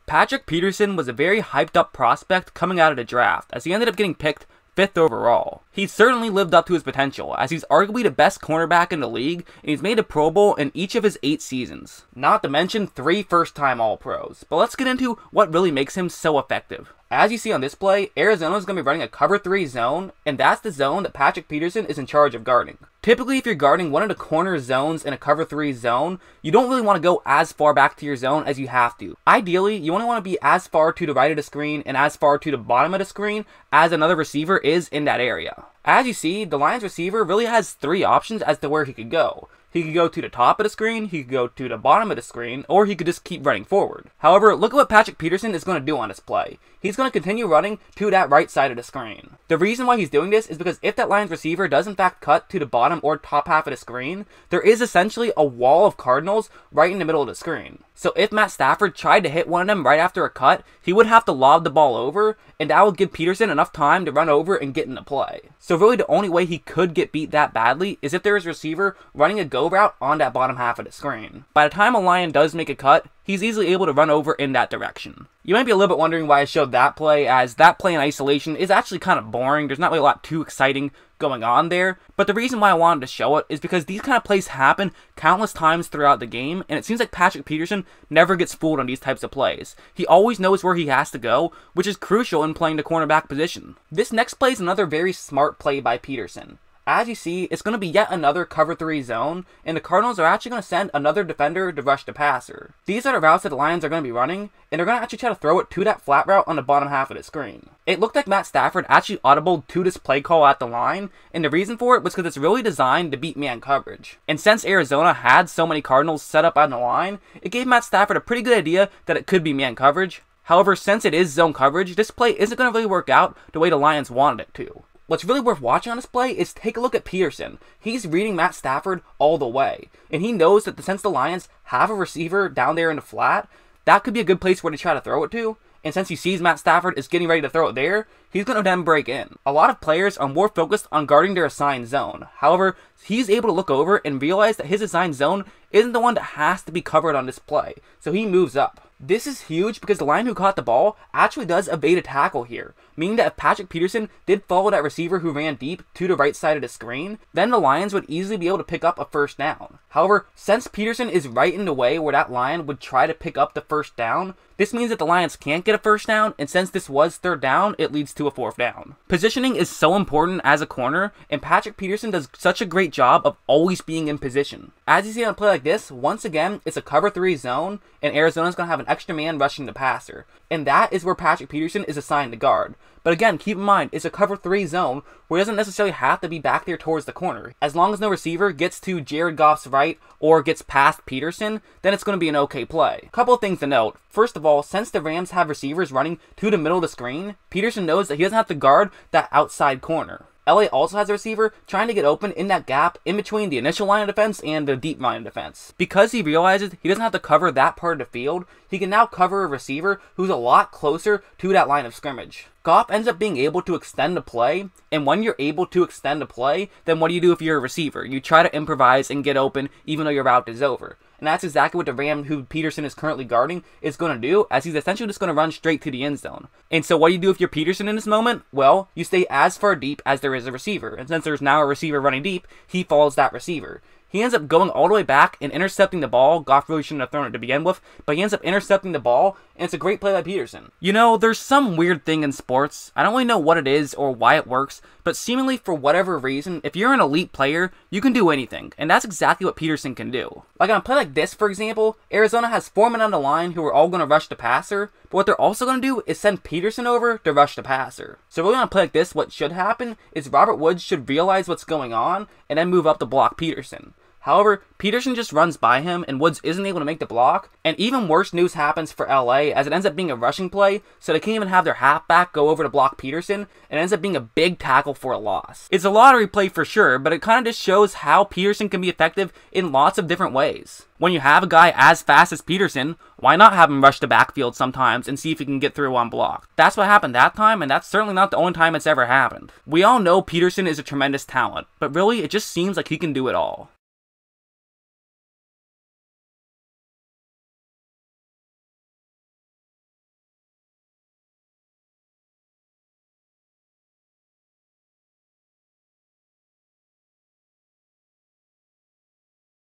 Patrick Peterson was a very hyped up prospect coming out of the draft, as he ended up getting picked 5th overall. He's certainly lived up to his potential, as he's arguably the best cornerback in the league, and he's made a Pro Bowl in each of his 8 seasons. Not to mention 3 first-time All-Pros. But let's get into what really makes him so effective. As you see on this play, Arizona's going to be running a cover 3 zone, and that's the zone that Patrick Peterson is in charge of guarding. Typically, if you're guarding one of the corner zones in a cover 3 zone, you don't really want to go as far back to your zone as you have to. Ideally, you only want to be as far to the right of the screen and as far to the bottom of the screen as another receiver is in that area. As you see, the Lions receiver really has 3 options as to where he could go. He could go to the top of the screen, he could go to the bottom of the screen, or he could just keep running forward. However, look at what Patrick Peterson is going to do on this play. He's going to continue running to that right side of the screen. The reason why he's doing this is because if that Lions receiver does in fact cut to the bottom or top half of the screen, there is essentially a wall of Cardinals right in the middle of the screen. So if Matt Stafford tried to hit one of them right after a cut, he would have to lob the ball over, and that would give Peterson enough time to run over and get into play. So really the only way he could get beat that badly is if there is a receiver running a go route on that bottom half of the screen. By the time a Lion does make a cut, he's easily able to run over in that direction. You might be a little bit wondering why I showed that play, as that play in isolation is actually kind of boring. There's not really a lot too exciting going on there, but the reason why I wanted to show it is because these kind of plays happen countless times throughout the game, and it seems like Patrick Peterson never gets fooled on these types of plays. He always knows where he has to go, which is crucial in playing the cornerback position. This next play is another very smart play by Peterson. As you see, it's going to be yet another cover 3 zone, and the Cardinals are actually going to send another defender to rush the passer. These are the routes that the Lions are going to be running, and they're going to actually try to throw it to that flat route on the bottom half of the screen. It looked like Matt Stafford actually audibled to this play call at the line, and the reason for it was because it's really designed to beat man coverage. And since Arizona had so many Cardinals set up on the line, it gave Matt Stafford a pretty good idea that it could be man coverage. However, since it is zone coverage, this play isn't going to really work out the way the Lions wanted it to. What's really worth watching on this play is take a look at Peterson. He's reading Matt Stafford all the way, and he knows that since the Lions have a receiver down there in the flat, that could be a good place where to try to throw it to. And since he sees Matt Stafford is getting ready to throw it there, he's going to then break in. A lot of players are more focused on guarding their assigned zone. However, he's able to look over and realize that his assigned zone isn't the one that has to be covered on this play, so he moves up. This is huge because the Lion who caught the ball actually does evade a tackle here, meaning that if Patrick Peterson did follow that receiver who ran deep to the right side of the screen, then the Lions would easily be able to pick up a first down. However, since Peterson is right in the way where that Lion would try to pick up the first down, this means that the Lions can't get a first down, and since this was 3rd down, it leads to a 4th down. Positioning is so important as a corner, and Patrick Peterson does such a great job of always being in position. As you see on a play like this, once again, it's a cover 3 zone, and Arizona's going to have an extra man rushing the passer. And that is where Patrick Peterson is assigned to guard. But again, keep in mind, it's a cover 3 zone where he doesn't necessarily have to be back there towards the corner. As long as no receiver gets to Jared Goff's right or gets past Peterson, then it's going to be an okay play. Couple of things to note. First of all, since the Rams have receivers running to the middle of the screen, Peterson knows that he doesn't have to guard that outside corner. LA also has a receiver trying to get open in that gap in between the initial line of defense and the deep line of defense. Because he realizes he doesn't have to cover that part of the field, he can now cover a receiver who's a lot closer to that line of scrimmage. Goff ends up being able to extend the play, and when you're able to extend a play, then what do you do if you're a receiver? You try to improvise and get open even though your route is over. And that's exactly what the Ram who Peterson is currently guarding is going to do, as he's essentially just going to run straight to the end zone. And so what do you do if you're Peterson in this moment? Well, you stay as far deep as there is a receiver. And since there's now a receiver running deep, he follows that receiver. He ends up going all the way back and intercepting the ball. Goff really shouldn't have thrown it to begin with, but he ends up intercepting the ball, and it's a great play by Peterson. You know, there's some weird thing in sports. I don't really know what it is or why it works, but seemingly for whatever reason, if you're an elite player, you can do anything, and that's exactly what Peterson can do. Like on a play like this, for example, Arizona has 4 men on the line who are all going to rush the passer, but what they're also going to do is send Peterson over to rush the passer. So really on a play like this, what should happen is Robert Woods should realize what's going on and then move up to block Peterson. However, Peterson just runs by him, and Woods isn't able to make the block, and even worse news happens for LA, as it ends up being a rushing play, so they can't even have their halfback go over to block Peterson, and it ends up being a big tackle for a loss. It's a lottery play for sure, but it kind of just shows how Peterson can be effective in lots of different ways. When you have a guy as fast as Peterson, why not have him rush the backfield sometimes and see if he can get through on block? That's what happened that time, and that's certainly not the only time it's ever happened. We all know Peterson is a tremendous talent, but really, it just seems like he can do it all.